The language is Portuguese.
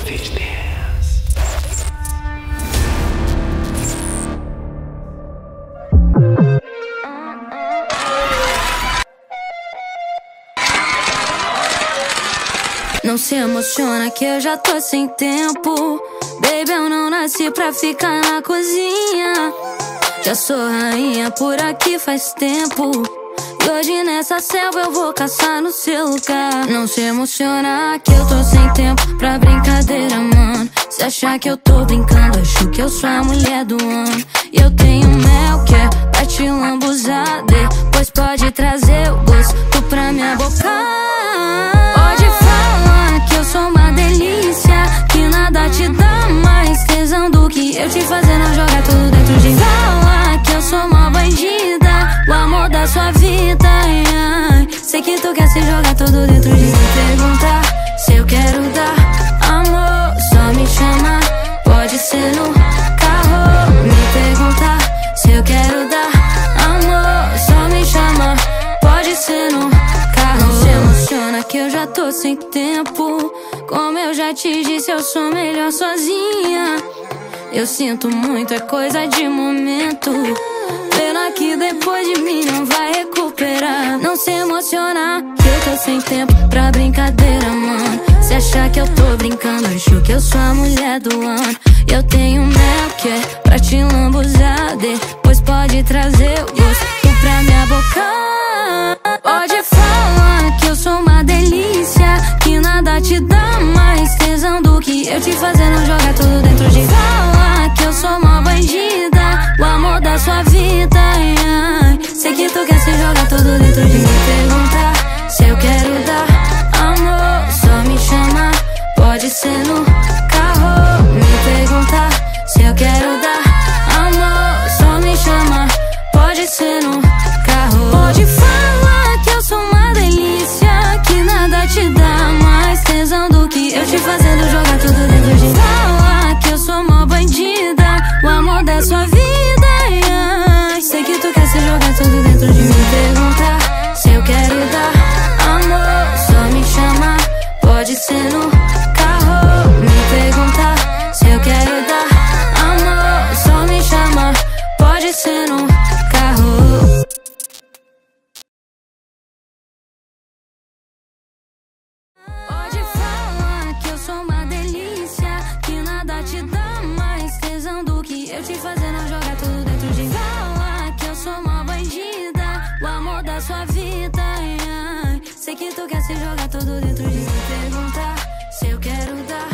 Não se emociona que eu já tô sem tempo. Baby, eu não nasci pra ficar na cozinha. Já sou rainha por aqui faz tempo. E hoje nessa selva eu vou caçar no seu lugar. Não se emociona que eu tô sem tempo pra brincadeira, mano. Se achar que eu tô brincando, acho que eu sou a mulher do ano. E eu tenho mel que é pra te lambuzar. Depois pode trazer o gosto pra minha boca. Pode falar que eu sou uma delícia, que nada te dá mais tesão do que eu te fazendo jogar tudo dentro de mim. Fala que eu sou uma bandida, o amor da sua vida, ai, ai. Sei que tu quer se jogar tudo dentro de mim. Perguntar se eu quero dar amor, só me chamar, pode ser no carro. Me perguntar se eu quero dar amor, só me chamar, pode ser no carro. Não se emociona que eu já tô sem tempo. Como eu já te disse, eu sou melhor sozinha. Eu sinto muito, é coisa de momento. Pena que depois de mim não vai recuperar. Não se emociona que eu tô sem tempo pra brincadeira, mano. Se achar que eu tô brincando, acho que eu sou a mulher do ano. Eu tenho mel que é pra te lambuzar. Depois pode trazer o gosto pra minha boca. Pode falar que eu sou uma delícia, que nada te dá mais tesão do que eu te fazendo jogar tudo dentro de mim. Fala que eu sou uma bandida, o amor da sua vida, ai, ai. Sei que tu quer se jogar tudo dentro de mim. Perguntar se eu quero dar amor, só me chamar, pode ser no carro. Me perguntar se eu quero dar amor, só me chamar, pode ser no carro. Pode falar que eu sou uma delícia, que nada te dá mais tesão do que eu te fazendo jogar tudo dentro de mim. Fala que eu sou uma bandida, o amor da sua vida, ai, ai. Sei que tu quer se jogar tudo dentro de mim. Perguntar se eu quero dar amor, só me chamar, pode ser no carro. Me perguntar se eu quero dar amor, só me chamar, pode ser no carro. Pode falar que eu sou uma delícia, que nada te dá mais tesão do que eu te fazendo jogar tudo dentro de mim. Fala que eu sou uma bandida, o amor da sua vida, ai, ai. Sei que tu quer se jogar tudo dentro de mim. Perguntar se eu quero dar